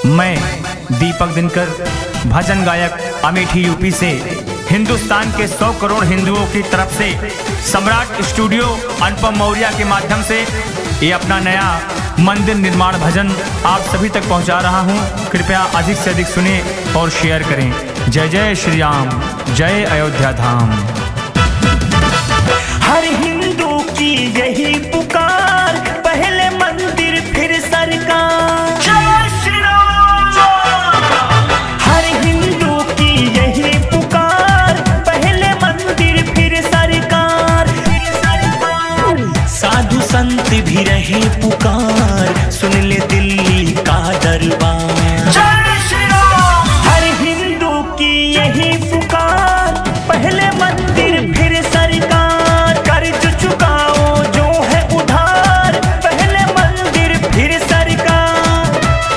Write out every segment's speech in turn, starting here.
मैं दीपक दिनकर, भजन गायक, अमेठी यूपी से हिंदुस्तान के 100 करोड़ हिंदुओं की तरफ से सम्राट स्टूडियो अनुपम मौर्य के माध्यम से ये अपना नया मंदिर निर्माण भजन आप सभी तक पहुंचा रहा हूं। कृपया अधिक से अधिक सुने और शेयर करें। जय जय श्री राम, जय अयोध्या धाम। हर हिंदू की यही पुकार, पहले मंदिर फिर सरकार। जय श्री राम। हर हिंदू की यही पुकार, पहले मंदिर फिर सरकार। साधु संत भी रहे पुकार, सुन ले दिल्ली का दरबार। जय श्री राम। हर हिंदू की यही पुकार, पहले मंदिर फिर सरकार। कर्ज चुकाओ जो है उधार, पहले मंदिर फिर सरकार।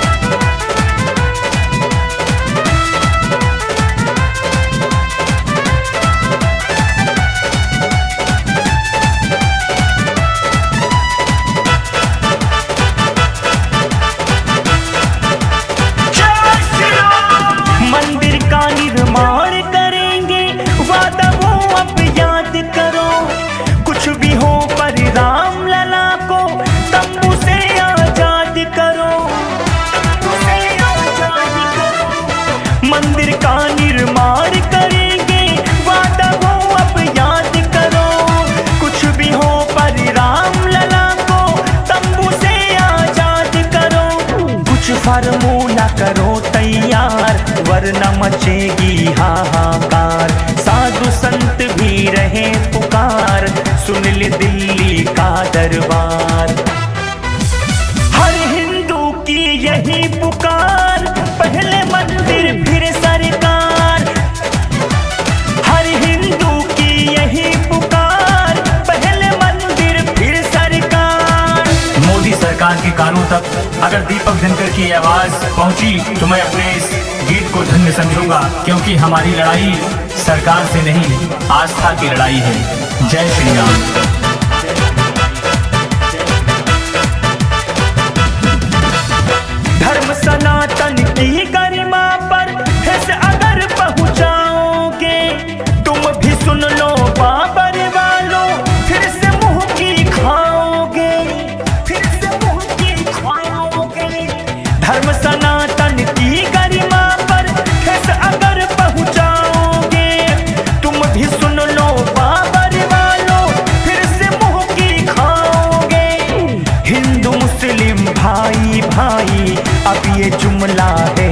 मंदिर का निर्माण करेंगे, वादा वो अब याद करो। कुछ भी हो पर राम लला को तंबू से आजाद करो। तंबू से आजाद करो। मंदिर का निर्माण करेंगे, वादा वो अब याद करो। कुछ भी हो पर राम लला को तंबू से आजाद करो। कुछ फार्मूला करो तैयार, वरना मचेगी हाहाकार। साधु संत भी रहे पुकार, सुन ले दिल्ली का दरबार। हर हिंदू की यही पुकार, पहले मंदिर फिर सरकार। हर हिंदू की यही पुकार, पहले मंदिर फिर सरकार। मोदी सरकार के कानों तक अगर दीपक दिनकर की आवाज पहुंची तो मैं अपने इस गीत को धन्य समझूंगा, क्योंकि हमारी लड़ाई सरकार से नहीं, आस्था की लड़ाई है। जय श्री राम। धर्म सनातन की गरिमा पर ठेस अगर पहुंचाओगे, तुम भी सुन लो बाबर वालों, फिर से मुंह की खाओगे। फिर से मुंह की खाओगे। धर्म सनातन की गरिमा पर ठेस अगर पहुंचाओगे, तुम भी सुन लो बाबर वालों, फिर से मुंह की खाओगे। हिंदू मुस्लिम भाई भाई, अब ये जुमला है